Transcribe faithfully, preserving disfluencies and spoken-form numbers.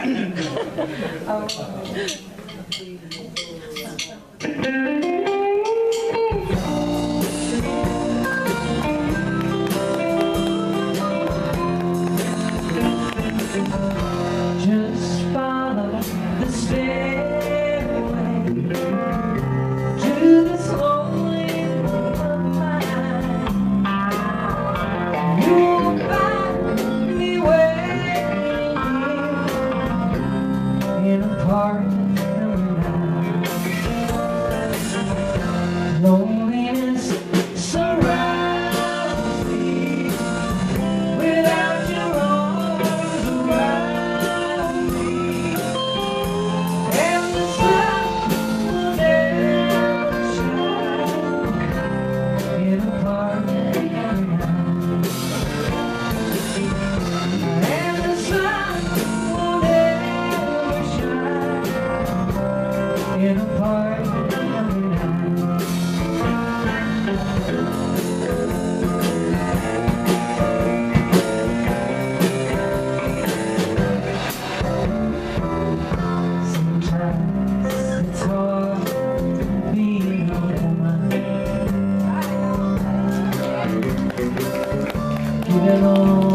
Just follow the stairway to this lonely room of mine. You'll find me waiting here in apartment number nine. Loneliness surrounds me without your arms around me, and the sun will never shine in apartment number nine. And the sun will never shine in apartment number nine. Sometimes it's hard being a woman, even though